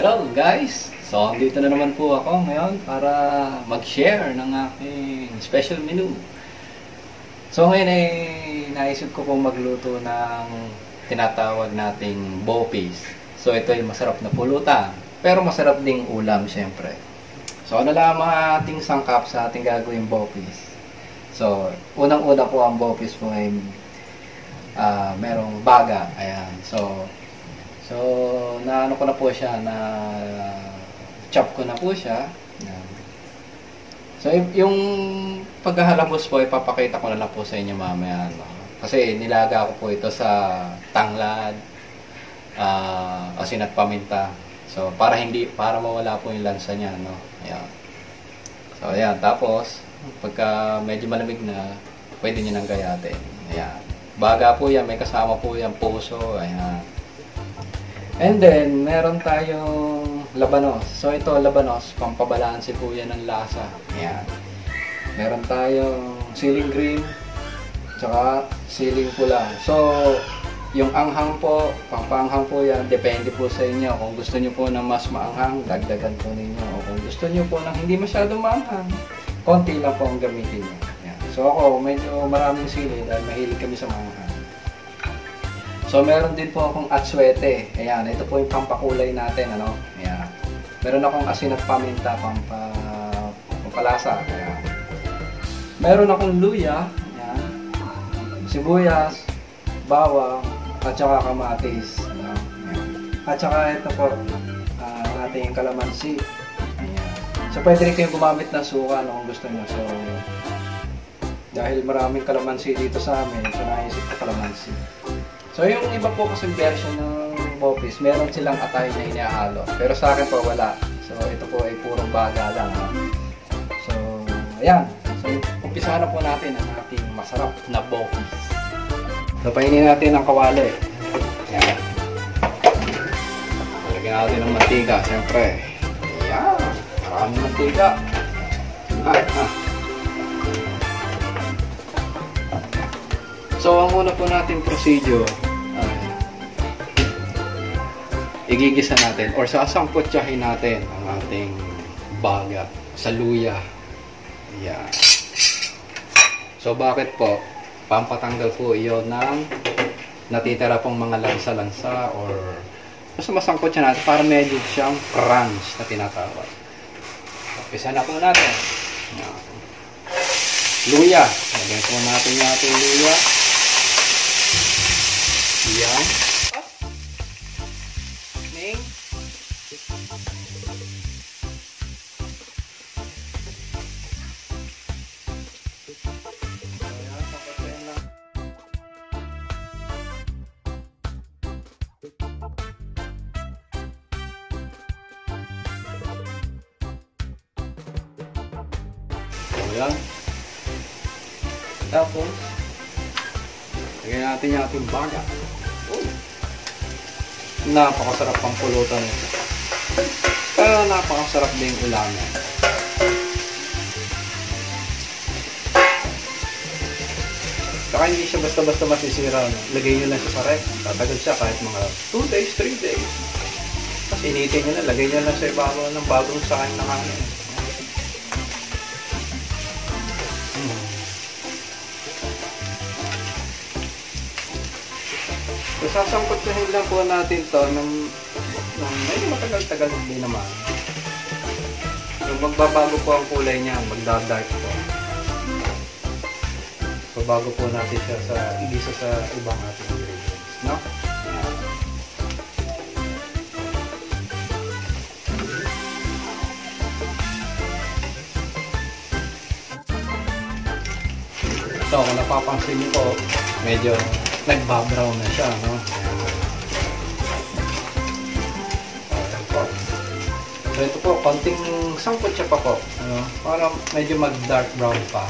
Hello guys! So, dito na naman po ako ngayon para mag-share ng aking special menu. So, ngayon ay naisip ko pong magluto ng tinatawag nating bopis. So, ito ay masarap na pulutan, pero masarap ding ulam syempre. So, ano lang mga ating sangkap sa ating gagawing bopis? So, unang-una po ang bopis po ay merong baga. Ayan. So, naano ko na po siya, na chop ko na po siya. Yan. So, yung paghahalabos po, ipapakita ko na lang po sa inyo mamaya. No? Kasi nilaga ko po ito sa tanglad, asin at paminta. So, para mawala po yung lansa niya. No? Ayan. So, ayan. Tapos, pagka medyo malamig na, pwede nyo nang gayatin. Ayan. Baga po yan, may kasama po yan puso. Ayan. And then, meron tayong labanos. So, ito labanos, pampabalanse po yan ng lasa. Ayan. Meron tayong siling green, tsaka siling pula. So, yung anghang po, pampaanghang po yan, depende po sa inyo. Kung gusto nyo po ng mas maanghang, dagdagan po ninyo. O kung gusto nyo po ng hindi masyadong maanghang, konti lang po ang gamitin nyo. Ayan. So, ako, medyo maraming sili dahil mahilig kami sa maanghang. So, meron din po akong atsuete. Ayan, ito po yung pampakulay natin, ano? Ayan. Meron akong asin at paminta, pampalasa. Ayan. Meron akong luya, ayan. Sibuyas, bawang, at saka kamatis. Ayan. At saka ito po, ating kalamansi. Ayan. So, pwede rin kayong gumamit ng suka, no, kung gusto nyo. So, dahil maraming kalamansi dito sa amin, so naisip ko kalamansi. So, yung iba po kasi version ng bopis, meron silang atay na inihalo. Pero sa akin po, wala. So, ito po ay purong baga lang. Ha? So, ayan. So, umpisa na po natin ang ating masarap na bopis. So, painin natin ang kawali. Ayan. Lagyan natin ng mantika, siyempre. Ayan. Maraming mantika. So, ang una po natin procedure, igigisa natin or sasangkotsahin natin ang ating baga sa luya. Ayan. So, bakit po? Pampatanggal po iyon ng natitira pong mga lansa-lansa or basta masangkot siya natin para medyo siyang crunch na tinatawag. Umpisa na po natin. Ayan. Luya. Lagyan po natin yung ating luya. Ayan. Ning. Ayan, papatayin lang. Ayan. Tapos, lagyan natin yung ating baga. Napakasarap pang pulutan ito. Pero napakasarap din ulamin. Saka hindi siya basta-basta masisira. No? Lagay nyo lang siya sa ref. Tatagal siya kahit mga 2 days, 3 days. Tapos initin nyo na. Lagay nyo lang sa ibabaw ng bagong sakin ng hangin. So, sasangkotsahin lang po natin to ng medyo matagal-tagal din naman. So, magbabago po ang kulay niya, magda-dark po. So, bago po natin siya igisa sa ibang ating ingredients, no? So, kung napapansin niyo po, medyo nagba-brown na siya, no? Ayan po. So, ito po, konting sangkot siya pa po. Ano? Para medyo mag-dark brown pa.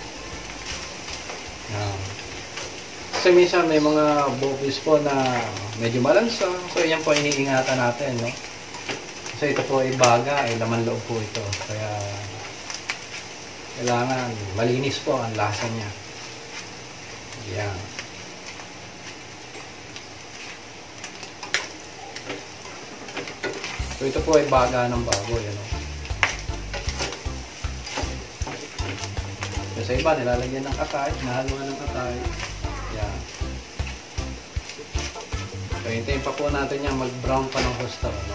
Ayan. Kasi minsan may mga bopis po na medyo malansa. So, yan po iniingatan natin, no? So, ito po ay baga, ay laman loob po ito. Kaya, kailangan malinis po ang lasa niya. Ayan. So ito po ay baga ng baboy, ano. So sa iba, nilalagyan ng atay, nahaluan ng atay. Yan. So hintayin pa po natin yan, mag-brown pa ng husto, ano.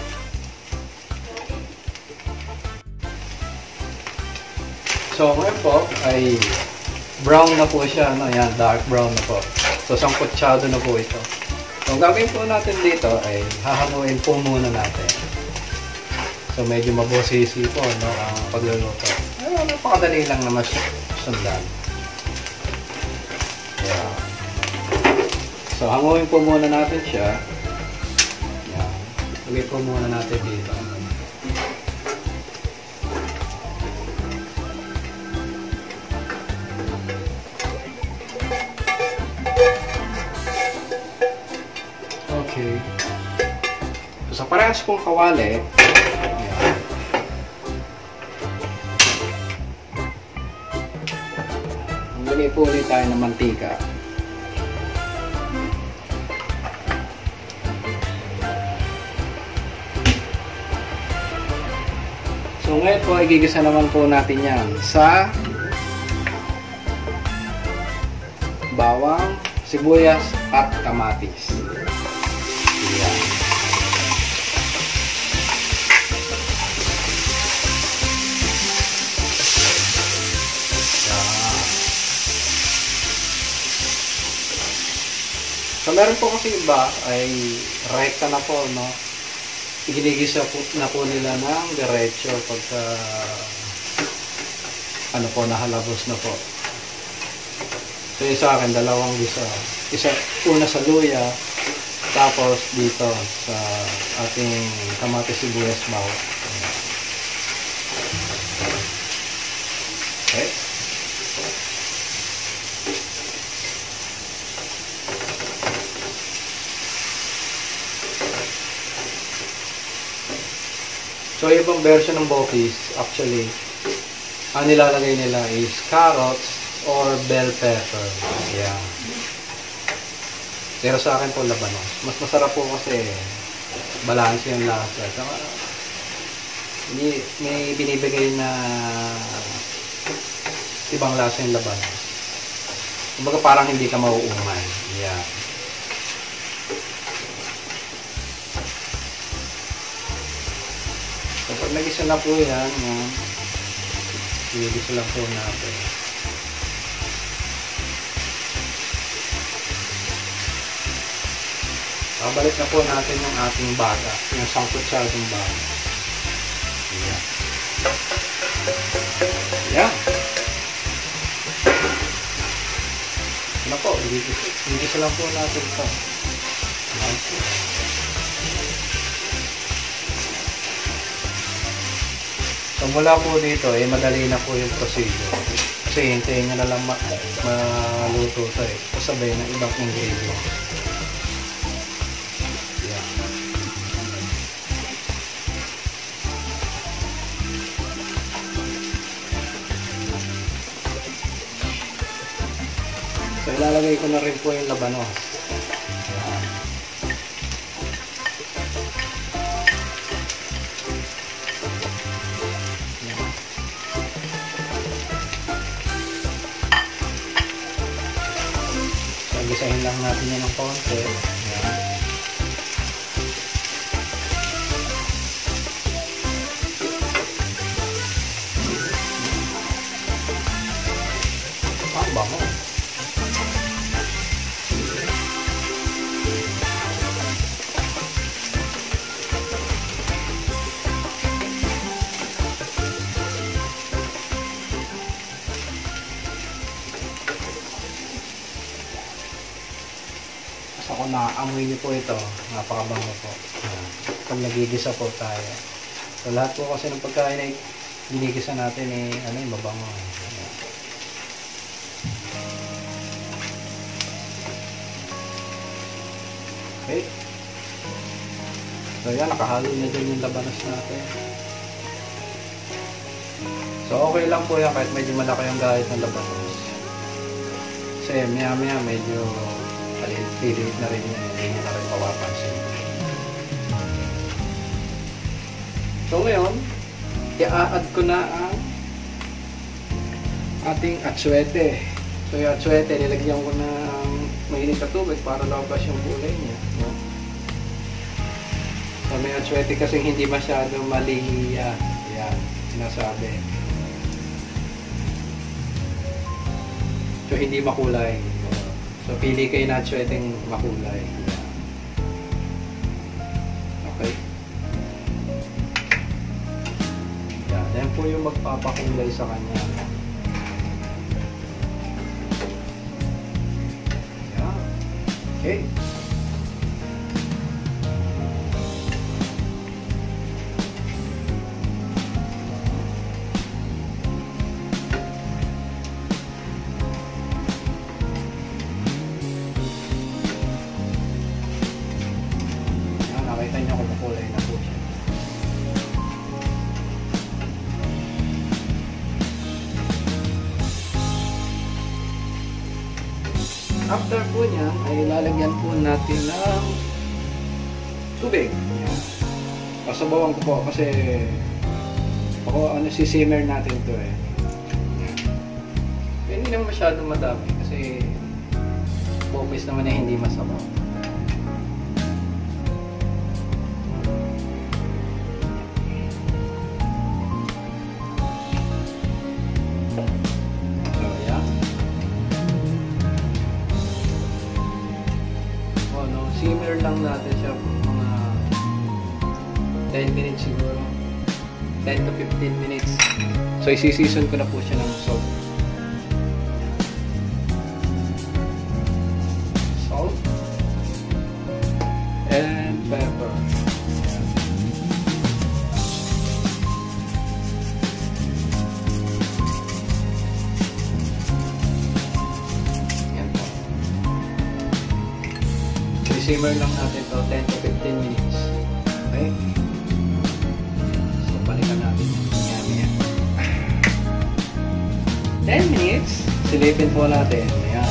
So ngayon po ay brown na po siya, no? Yan, dark brown na po. So sangkutsyado na po ito. So ang gagawin po natin dito ay hahamuin po muna natin. So medyo mabosisi po, no, ang pagluluto. Ay, napakadali lang naman sundan. Yan. So hanguin po muna natin siya. Yan. Lagay po muna natin dito. Okay. So, sa parehas pong kawali, ayan, maglagay po ulit tayo ng mantika. So, ngayon po, igigisa naman po natin yan sa bawang, sibuyas, at kamatis. Ayan. So, meron po kasi iba ay rekta na po, no? Ginigisa po na po nila ng diretso pagka ano po, nahalabos na po. So, yung sa akin, dalawang gisa. Una sa luya, tapos dito sa ating kamatis, sibuyas, bawang. Okay. So, ibang version ng Bokies, actually, ang nilalagay nila is carrots or bell pepper. Yeah. Pero sa akin po labanos. Mas masarap po kasi balance yung lasa. Saka, may binibigay na ibang lasa yung labanos. Kumbaga parang hindi ka mauumay. Yeah. So pag nagisa na po yan, igisa lang po natin. Babalik na po natin yung ating baga, yung sangkutsadong baga. Ayan. Ayan. Ano po, igisa lang po natin ito. So mula po dito, madali na po yung procedure. Kasi hintayin nyo na lang maluto ito kasabay ng ibang ingredients. So, ilalagay ko na rin po yung labanos. Ayan. Ayan. So, gisahin lang natin yan ng konti. Ayan. Ang bango. So kung naaamoy niyo po ito, napakabango po. Pag nagigisa po tayo. So lahat po kasi ng pagkain ay ginigisa natin mabango. Okay. So yan, nakahalo na dyan yung labanos natin. So okay lang po yan kahit medyo malaki yung gahit ng labanos. Kasi maya maya medyo pilit na rin yun, hindi nyo na rin mapapansin. So ngayon, i-add ko na ang ating atsuete. So yung atsuete, nilagyan ko na ang mainit na tubig para labas yung kulay niya. No? So may atsuete kasi hindi masyado malihiya. Yan, sinasabi. So hindi makulay. So pili kayo na atsueteng makulay. Yan. Okay. Yan po yung magpapakulay sa kanya. Yan. Okay. Yan, nakita niyo kung makulay na po siya. After po niyan, ay lalagyan po natin ng tubig. Yan. Pasabawan ko po kasi sisimmer natin to eh. Hindi naman masyadong madami kasi bopis naman na hindi masabaw. Simmer lang natin siya mga 10 minutes siguro. 10 to 15 minutes. So, isi-season ko na po siya ng salt. Salt. And pepper. Simmer lang natin to 10 to 15 minutes. Okay? So, balikan natin yan. 10 minutes. Silipin po natin. Ayan.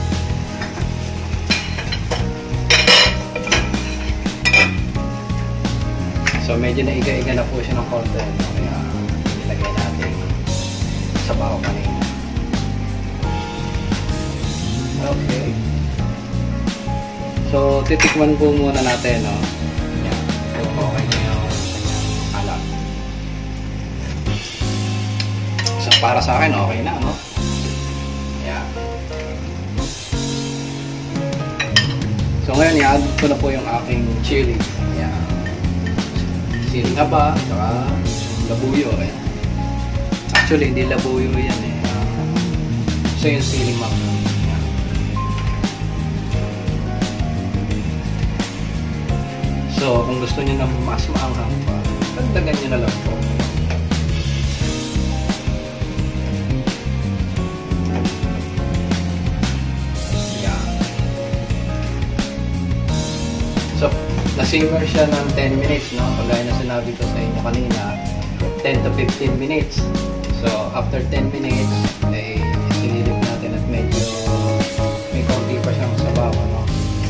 So, medyo naiga-iga na po siya ng konti. Kaya, ilagay natin sa baho kanina. Okay. So, titikman po muna natin, no? Yan. So, okay na yung alam. So, para sa akin, okay na, no? Yan. So, ngayon, i-add ko na po yung aking chili. Yan. Siling haba, saka labuyo. Yan. Actually, hindi labuyo yan, eh. So, yung siling haba. So, kung gusto niyo na mas maanghang pa, dagdagan niyo na lang po. Yan. So, na-simmer siya ng 10 minutes, no? Kagaya na sinabi ko sa inyo kanina, 10 to 15 minutes. So, after 10 minutes, ay sinilip natin at medyo may konti pa siyang sabaw, no?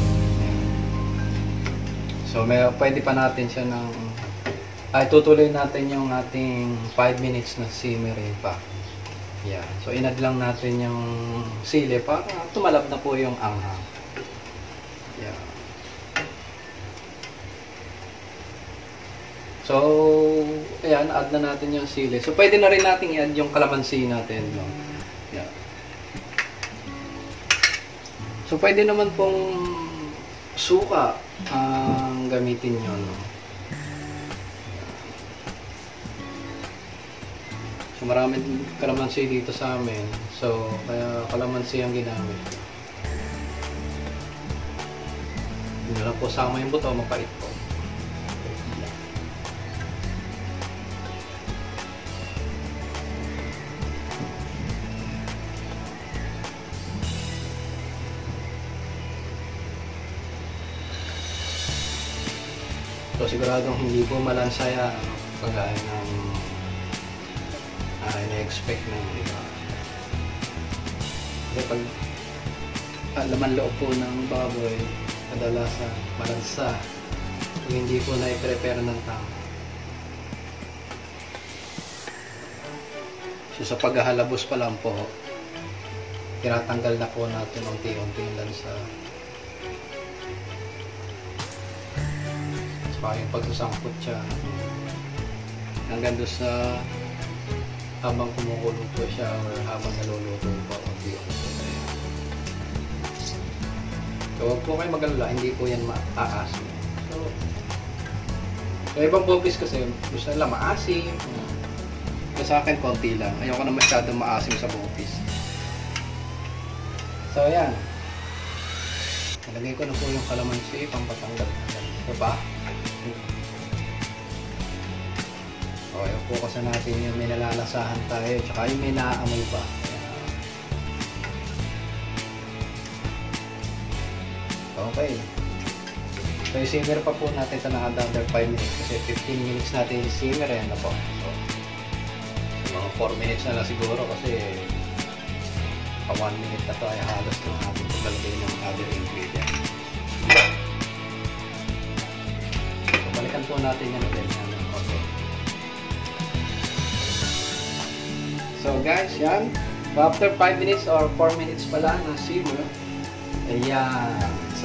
So, pwede pa natin siya tutuloy natin yung ating 5 minutes na simmering pa. Yeah. So, inad lang natin yung sili para tumalab na po yung anghang. Yeah. So, ayan, add na natin yung sili. So, pwede na rin natin i-add yung kalamansi natin. No? Yeah. So, pwede naman pong suka ang gamitin nyo, no? So, maraming kalamansi dito sa amin. So, kaya kalamansi ang ginamit. Hindi lang po sama yung buto, mapait po. So, siguradong hindi po malansaya kagaya ng ina-expect ng iba. Kasi pag laman loob po ng baboy, kadalasan malansa kung hindi po na-prepare ng tama. So sa paghahalabos pa lang po, tinatanggal na po natin unti-unti yung lansa. Saka yung pagsasangkot siya hanggang doon sa habang kumukulo po siya or habang naluluto po unti-unti. So huwag po kayo mag-alala, hindi po yan maasim. So ibang bopis kasi gusto nila maasim. So sa akin konti lang, ayoko na masyadong maasim sa bopis. So ayan, nalagay ko na po yung kalamansi pampatanggal. Ito ba? Okay, focus na natin yung may nalalasahan tayo, tsaka yung may naaamoy pa. Okay. So, i-simmer pa po natin sa another 5 minutes kasi 15 minutes natin i-simmer na po. So, mga 4 minutes na lang siguro kasi 1 minute na to ay halos na natin paglalagay ng other ingredient. So, balikan po natin yan ulit. Okay. So guys, yan. So, after 5 minutes or 4 minutes pala na simmer, ayan. So,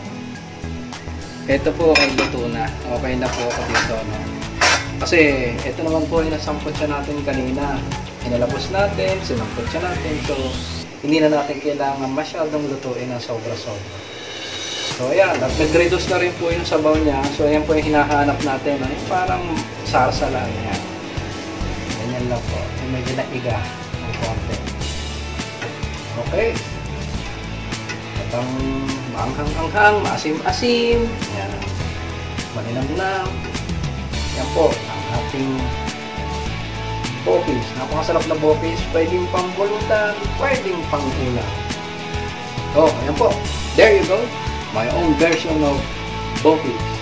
ito po ay luto na. Okay na po ako dito, no? Kasi, ito naman po yung nasampot siya natin kanina. Inalabos natin, sinampot siya natin. So, hindi na natin kailangan masyadong lutuin ng sobra-sobra. So, ayan. At nag-reduce na rin po yung sabaw niya. So, ayan po yung hinahanap natin. No? Yung parang sarsa lang. Yan. Ganyan lang po. Yung medyo naiga ng konti. Okay. At ang maanghang-anghang, maasim-asim. Yan. Malinamnam. Yan po. Ang ating bopis. Napakasarap na bopis. Pwedeng pang bulutan. Pwedeng pang ulam. So, ayan po. There you go. My own version of bopis.